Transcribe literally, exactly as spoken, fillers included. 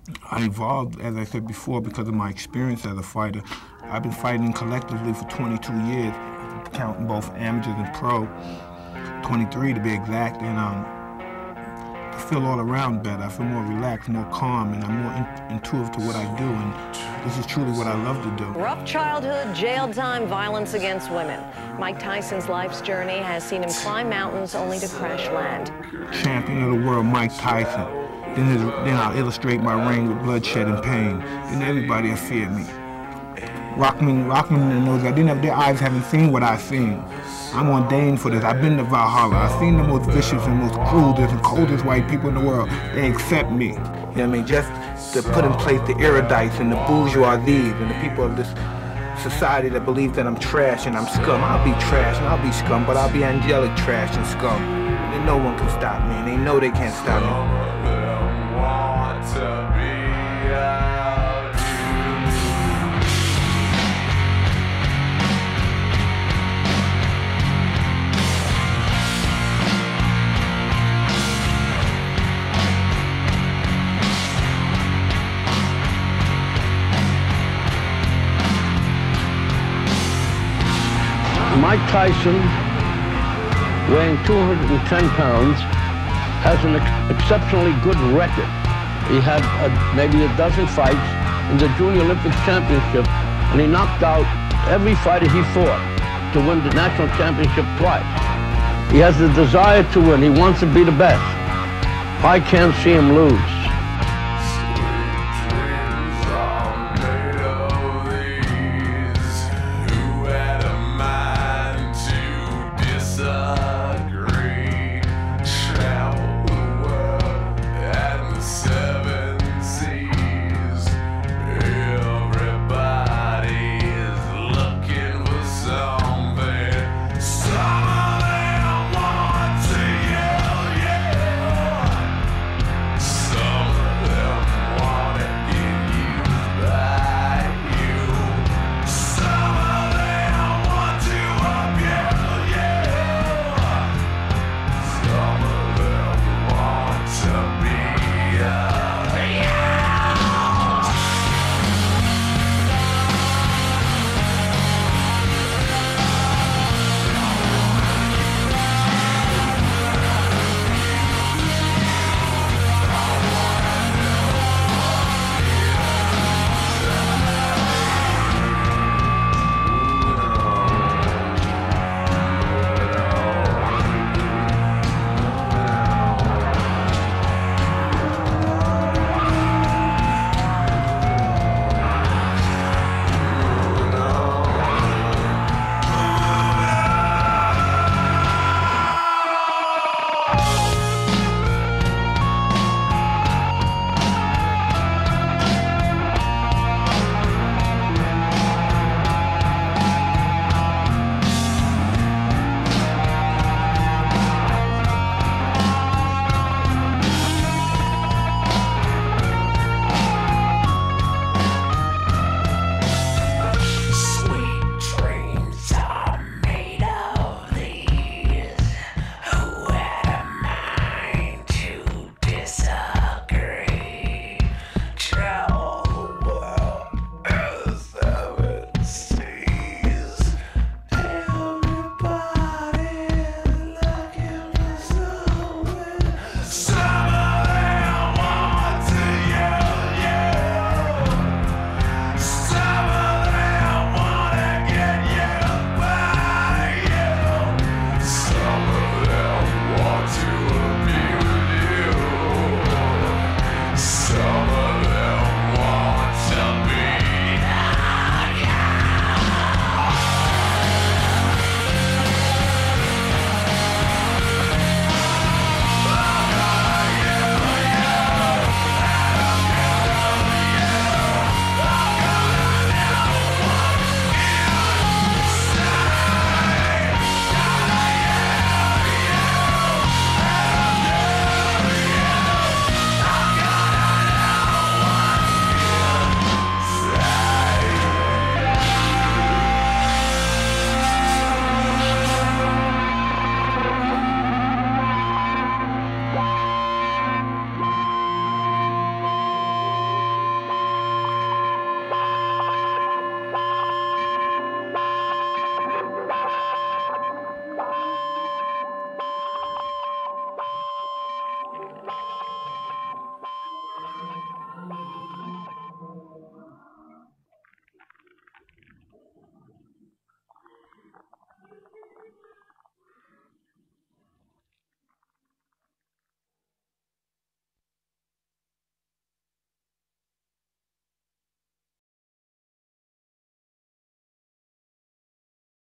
I evolved, as I said before, because of my experience as a fighter. I've been fighting collectively for twenty-two years, counting both amateurs and pro, twenty-three to be exact, and um, I feel all around better. I feel more relaxed, more calm, and I'm more in intuitive to what I do, and this is truly what I love to do. Rough childhood, jail time, violence against women. Mike Tyson's life's journey has seen him climb mountains only to crash land. Champion of the world, Mike Tyson. Then, then I'll illustrate my reign with bloodshed and pain. Then everybody will fear me. Rockman, Rockman knows that they their eyes haven't seen what I've seen. I'm ordained for this. I've been to Valhalla. I've seen the most vicious and most cruelest and coldest white people in the world. They accept me. You know what I mean? Just to put in place the erudites and the bourgeoisies and the people of this society that believes that I'm trash and I'm scum. I'll be trash and I'll be scum, but I'll be angelic trash and scum. And no one can stop me, and they know they can't stop me. Mike Tyson, weighing two hundred ten pounds, has an ex exceptionally good record. He had a, maybe a dozen fights in the Junior Olympic Championship, and he knocked out every fighter he fought to win the national championship twice. He has the desire to win. He wants to be the best. I can't see him lose.